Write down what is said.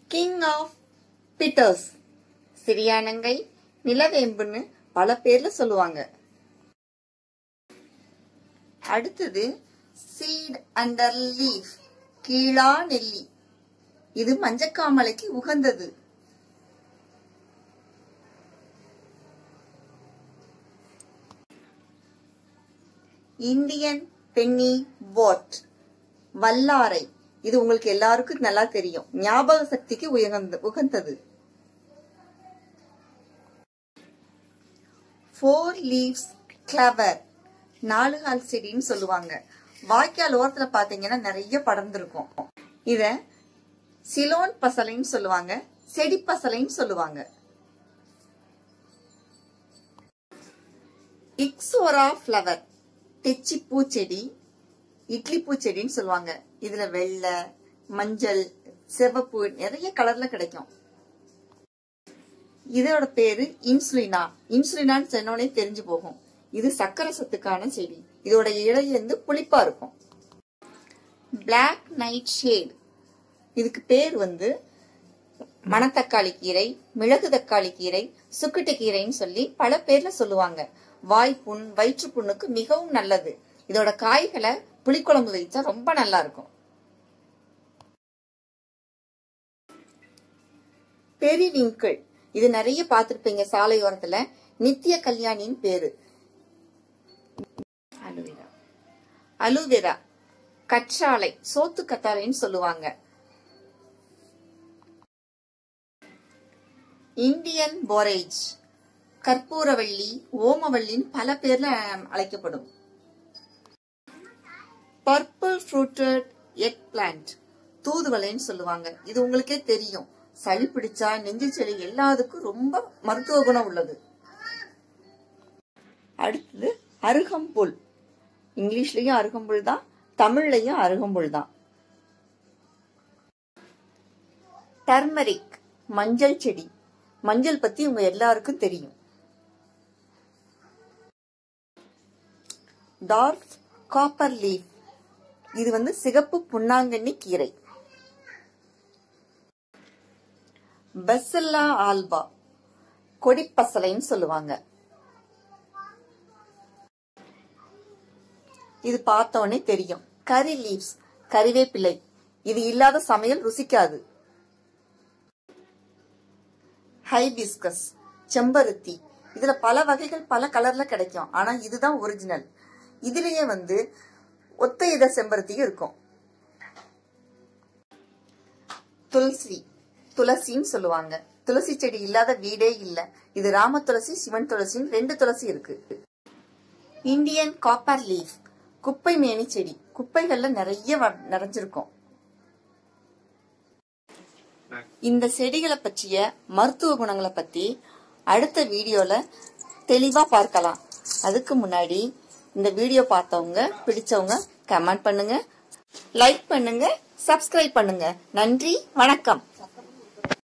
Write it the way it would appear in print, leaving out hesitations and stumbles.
King of bitters, சிறியானங்கை, நிலவேம்புன்னு பல பேர்ல சொல்லுவாங்க. அடுத்தது சீட் அண்டர் லீஃப், கீழா நெல்லி. இது மஞ்சக்காமலைக்கு உகந்தது. இந்தியன் பென்னி வாட், வல்லாரை. இது உங்களுக்கு எல்லாருக்கும் நல்லா தெரியும், ஞாபக சக்திக்கு உகந்தது. 4 leaves clover, 4 கால் செடின்னு சொல்லுவாங்க. வாய்க்கால் ஓரத்துல பாத்தீங்கன்னா நிறைய படர்ந்திருக்கும். இத சிலோன் பசலைன்னு சொல்லுவாங்க, செடி பசலைன்னு சொல்லுவாங்க. இக்ஸோரா ஃபிளவர், தெச்சி பூச்செடி, இட்லி பூச்செடின்னு சொல்லுவாங்க. இதுல வெள்ளை, மஞ்சள், சிவப்பு நிறைய கலர்ல கிடைக்கும். இதோட பேரு இன்சுலினா. இன்சுலினான்னு சொன்னோடனே தெரிஞ்சு போகும். இது சக்கரை சத்துக்கான செடி. இதோட இலை வந்து புளிப்பா இருக்கும். பிளாக் நைட் ஷேட், இதுக்கு பேர் வந்து மணத்தக்காளி கீரை, மிளகு தக்காளி கீரை, சுக்கிட்டு கீரைன்னு சொல்லி பல பேர்ல சொல்லுவாங்க. வாய்ப்புண், வயிற்று புண்ணுக்கு மிகவும் நல்லது. இதோட காய்களை புளிக்குழம்பு வைச்சா ரொம்ப நல்லா இருக்கும். பெரிவிங்கிள், இது நிறைய பார்த்திருப்பீங்க சாலையோரத்துல. நித்திய கல்யாணின்னு பேரு. அலுவேரா, கற்றாழை, சோத்து கத்தாழைன்னு சொல்லுவாங்க. இந்தியன் போரேஜ், கற்பூரவள்ளி, ஓமவள்ளின்னு பல பேர்ல அழைக்கப்படும். பர்பிள் ஃப்ரூட்டட் எக் பிளான்ட், தூதுவளைன்னு சொல்லுவாங்க. இது உங்களுக்கே தெரியும், சளி பிடிச்சா, நெஞ்சு சளி எல்லாத்துக்கும் ரொம்ப மருத்துவ குணம் உள்ளது. அடுத்தது அருகம்புல். இங்கிலீஷ்லயும் அருகம்புல் தான், தமிழ்லயும் அருகம்புல் தான். டர்மரிக், மஞ்சள் செடி. மஞ்சள் பத்தி உங்க எல்லாருக்கும் தெரியும். டார்க் காப்பர் லீஃப், இது வந்து சிகப்பு புன்னாங்கண்ணி கீரை. பெசல்லா ஆல்பா, கொடிப்பசலைன்னு சொல்லுவாங்க. இது பார்த்தோன்னே தெரியும். கரி லீவ்ஸ், கறிவேப்பிலை. இது இல்லாத சமையல் ருசிக்காது. ஹைபிஸ்கஸ், செம்பருத்தி. இதுல பல வகைகள் பல கலர்ல கிடைக்கும். ஆனா இதுதான் ஒரிஜினல். இதுலயே வந்து ஒத்த இத செம்பருத்தியும் இருக்கும். துளசி, துளசின்னு சொல்லுவாங்க. துளசி செடி இல்லாத வீடே இல்ல. இது ராம துளசி, சிவன் துளசின்னு 2 துளசி இருக்கு. இந்தியன் காப்பர் லீஃப், குப்பை மேனி செடி. குப்பைகள்ல நிறைய நிறைஞ்சிருக்கும். இந்த செடிகளை பற்றிய மருத்துவ குணங்களை பத்தி அடுத்த வீடியோல தெளிவா பார்க்கலாம். அதுக்கு முன்னாடி இந்த வீடியோ பார்த்தவங்க, பிடிச்சவங்க கமெண்ட் பண்ணுங்க, லைக் பண்ணுங்க, சப்ஸ்கிரைப் பண்ணுங்க. நன்றி, வணக்கம்.